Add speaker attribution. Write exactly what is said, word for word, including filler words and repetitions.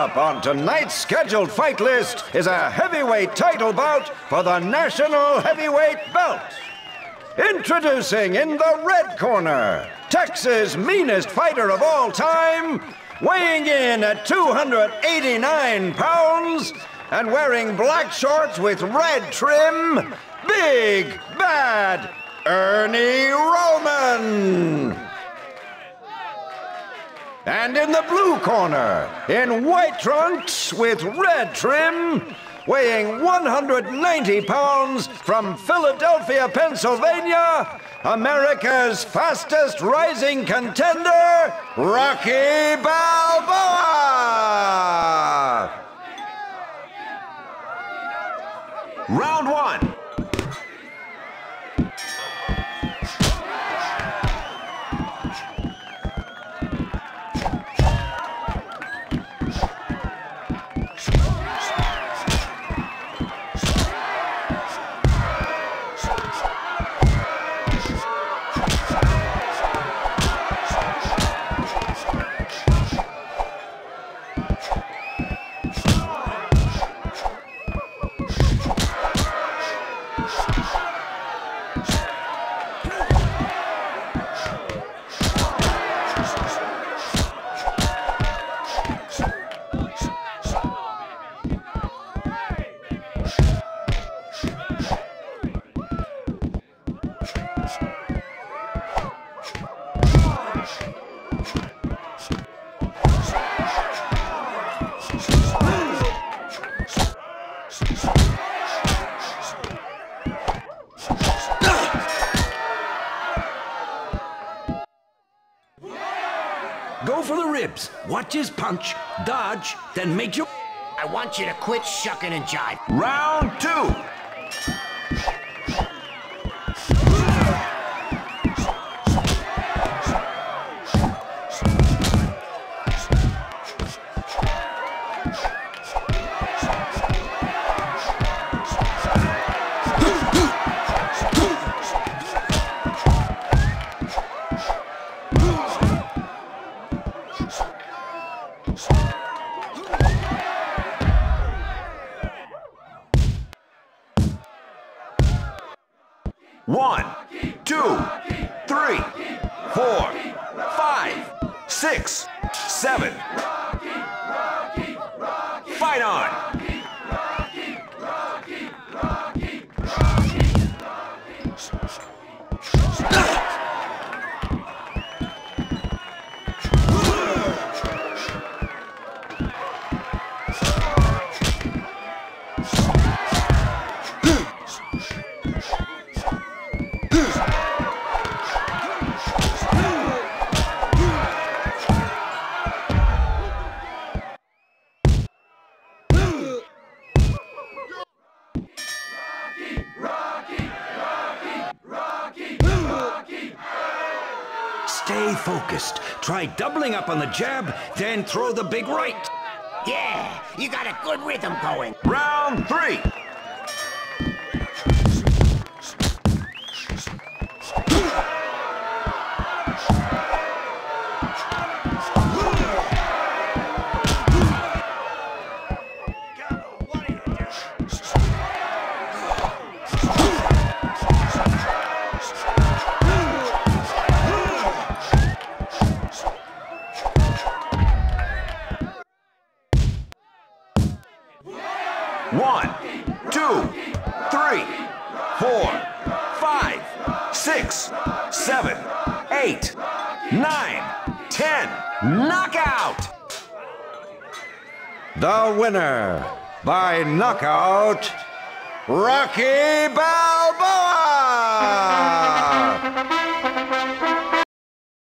Speaker 1: up on tonight's scheduled fight list is a heavyweight title bout for the National Heavyweight Belt. Introducing in the red corner, Texas' meanest fighter of all time, weighing in at two hundred eighty-nine pounds and wearing black shorts with red trim, Big Bad Ernie Roman. And in the blue corner, in white trunks with red trim, weighing one hundred ninety pounds from Philadelphia, Pennsylvania, America's fastest rising contender, Rocky Balboa!
Speaker 2: Round one.
Speaker 3: Go for the ribs. Watch his punch, dodge, then make your...
Speaker 4: I want you to quit shucking and jive.
Speaker 2: Round two. One, two, three, four, five, six, seven. Fight on!
Speaker 3: Stay focused. Try doubling up on the jab, then throw the big right.
Speaker 4: Yeah, you got a good rhythm going.
Speaker 2: Round three. One, two, three, four, five, six, seven, eight, nine, ten. Knockout!
Speaker 1: The winner, by knockout, Rocky Balboa!